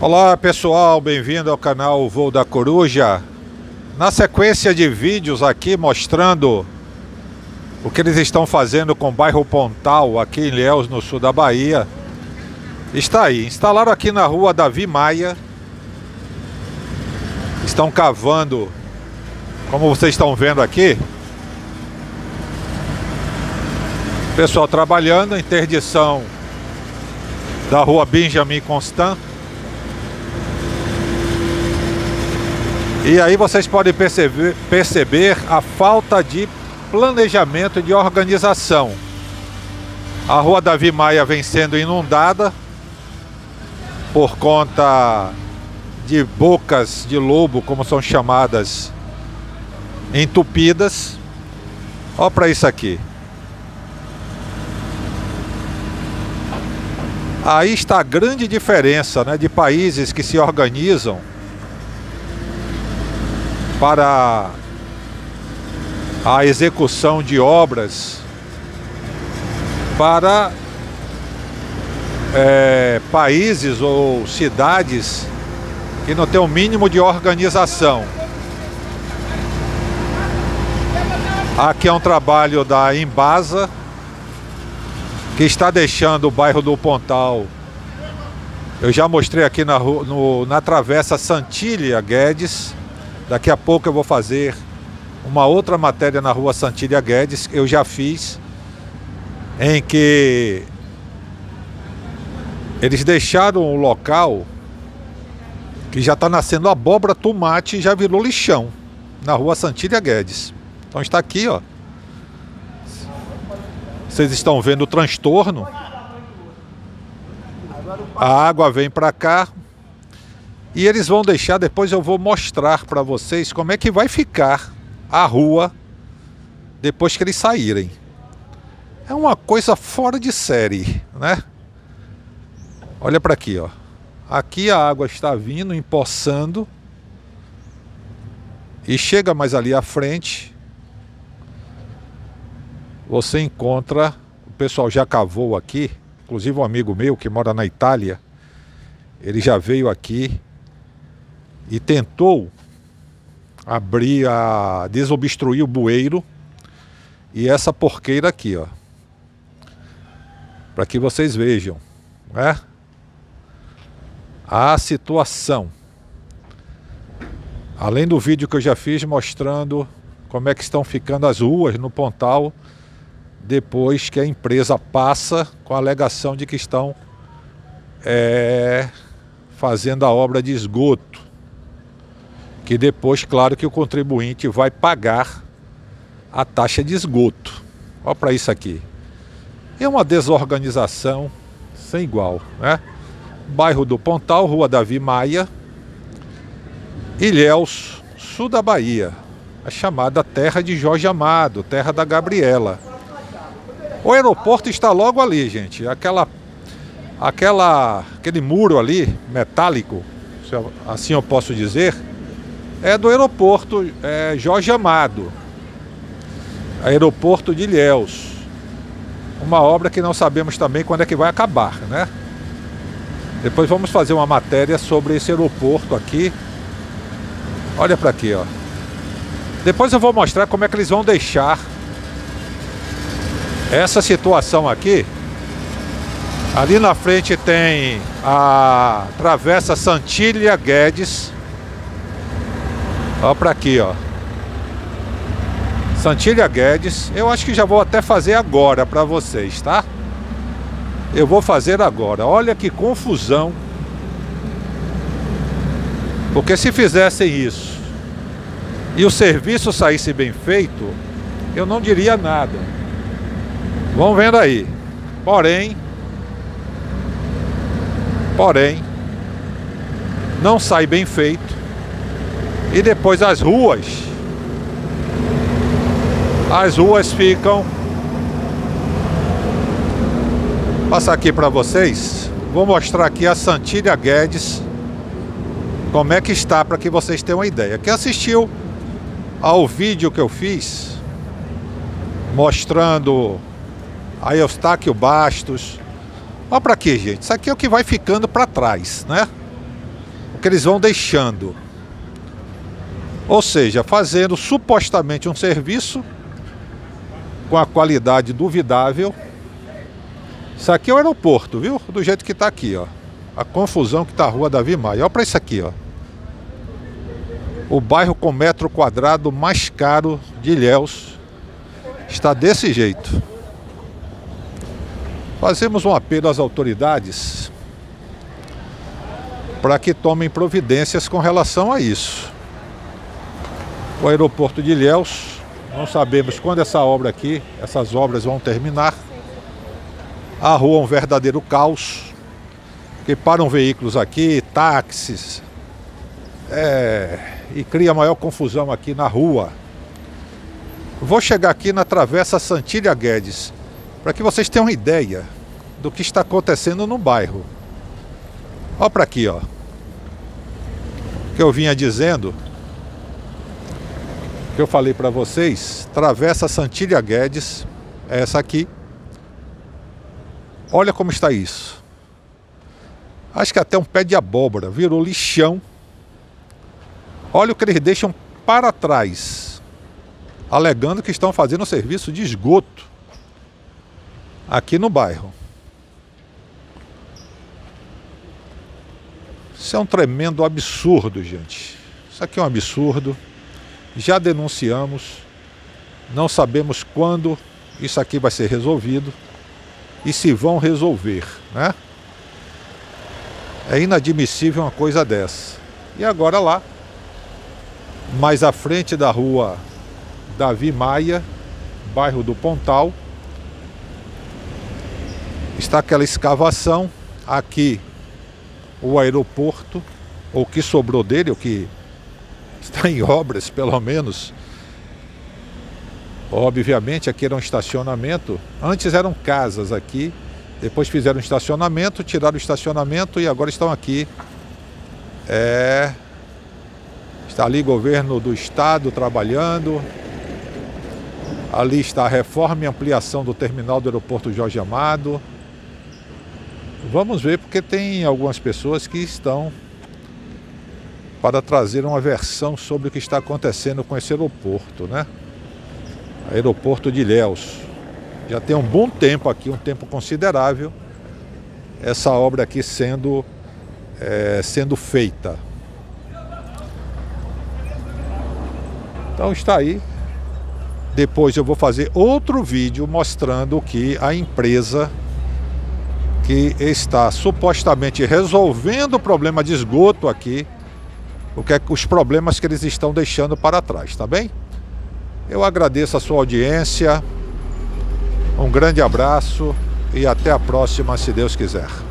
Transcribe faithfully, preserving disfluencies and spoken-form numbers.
Olá pessoal, bem-vindo ao canal Voo da Coruja. Na sequência de vídeos aqui mostrando o que eles estão fazendo com o bairro Pontal, aqui em Ilhéus, no sul da Bahia. Está aí, instalaram aqui na rua Davi Maia. Estão cavando, como vocês estão vendo aqui. Pessoal trabalhando, interdição da rua Benjamin Constant. E aí vocês podem perceber, perceber a falta de planejamento e de organização. A rua Davi Maia vem sendo inundada por conta de bocas de lobo, como são chamadas, entupidas. Olha para isso aqui. Aí está a grande diferença, né, de países que se organizam para a execução de obras, para é, países ou cidades que não têm o mínimo de organização. Aqui é um trabalho da Embasa, que está deixando o bairro do Pontal. Eu já mostrei aqui na, no, na travessa Santília Guedes. Daqui a pouco eu vou fazer uma outra matéria na rua Santília Guedes, eu já fiz, em que eles deixaram o local que já está nascendo abóbora, tomate e já virou lixão, na rua Santília Guedes. Então está aqui, ó. Vocês estão vendo o transtorno. A água vem para cá. E eles vão deixar, depois eu vou mostrar para vocês como é que vai ficar a rua depois que eles saírem. É uma coisa fora de série, né? Olha para aqui, ó. Aqui a água está vindo, empoçando. E chega mais ali à frente. Você encontra, o pessoal já cavou aqui, inclusive um amigo meu que mora na Itália, ele já veio aqui e tentou abrir, a desobstruir o bueiro e essa porqueira aqui, ó, para que vocês vejam, né, a situação. Além do vídeo que eu já fiz mostrando como é que estão ficando as ruas no Pontal depois que a empresa passa com a alegação de que estão é, fazendo a obra de esgoto. Que depois, claro, que o contribuinte vai pagar a taxa de esgoto. Olha para isso aqui. É uma desorganização sem igual, né? Bairro do Pontal, rua Davi Maia, Ilhéus, sul da Bahia. A chamada terra de Jorge Amado, terra da Gabriela. O aeroporto está logo ali, gente. Aquela, aquela, aquele muro ali, metálico, assim eu posso dizer, é do aeroporto é, Jorge Amado, aeroporto de Ilhéus. Uma obra que não sabemos também quando é que vai acabar, né? Depois vamos fazer uma matéria sobre esse aeroporto aqui. Olha para aqui, ó. Depois eu vou mostrar como é que eles vão deixar essa situação aqui. Ali na frente tem a travessa Santília Guedes. Olha para aqui, ó. Santília Guedes. Eu acho que já vou até fazer agora para vocês, tá? Eu vou fazer agora. Olha que confusão. Porque se fizessem isso e o serviço saísse bem feito, eu não diria nada. Vão vendo aí. Porém, porém, não sai bem feito. E depois as ruas, as ruas ficam... Vou passar aqui para vocês. Vou mostrar aqui a Santília Guedes, como é que está, para que vocês tenham uma ideia. Quem assistiu ao vídeo que eu fiz mostrando a Eustáquio Bastos, olha para aqui, gente. Isso aqui é o que vai ficando para trás, né? que eles vão deixando. Ou seja, fazendo supostamente um serviço com a qualidade duvidável. Isso aqui é o aeroporto, viu? Do jeito que está aqui, ó. A confusão que está a Rua Davi Maia. Olha para isso aqui, ó. O bairro com metro quadrado mais caro de Ilhéus está desse jeito. Fazemos um apelo às autoridades para que tomem providências com relação a isso. O aeroporto de Ilhéus, não sabemos quando essa obra aqui, essas obras vão terminar. A rua é um verdadeiro caos, que param veículos aqui, táxis, é, e cria maior confusão aqui na rua. Vou chegar aqui na Travessa Santília Guedes, para que vocês tenham uma ideia do que está acontecendo no bairro. Olha para aqui, ó. Que eu vinha dizendo, que eu falei para vocês, Travessa Santília Guedes, é essa aqui. Olha como está isso. Acho que até um pé de abóbora virou lixão. Olha o que eles deixam para trás, alegando que estão fazendo serviço de esgoto aqui no bairro. Isso é um tremendo absurdo, gente. Isso aqui é um absurdo. Já denunciamos. Não sabemos quando isso aqui vai ser resolvido e se vão resolver, né? É inadmissível uma coisa dessa. E agora lá, mais à frente da Rua Davi Maia, bairro do Pontal, está aquela escavação. Aqui o aeroporto, ou o que sobrou dele, o que está em obras, pelo menos. Obviamente aqui era um estacionamento. Antes eram casas aqui, depois fizeram um estacionamento, tiraram o estacionamento e agora estão aqui. É... Está ali o governo do estado trabalhando. Ali está a reforma e ampliação do terminal do aeroporto Jorge Amado. Vamos ver, porque tem algumas pessoas que estão para trazer uma versão sobre o que está acontecendo com esse aeroporto, né? Aeroporto de Ilhéus. Já tem um bom tempo aqui, um tempo considerável, essa obra aqui sendo, é, sendo feita. Então está aí. Depois eu vou fazer outro vídeo mostrando que a empresa que está supostamente resolvendo o problema de esgoto aqui, o que é os problemas que eles estão deixando para trás, tá bem? Eu agradeço a sua audiência, um grande abraço e até a próxima, se Deus quiser.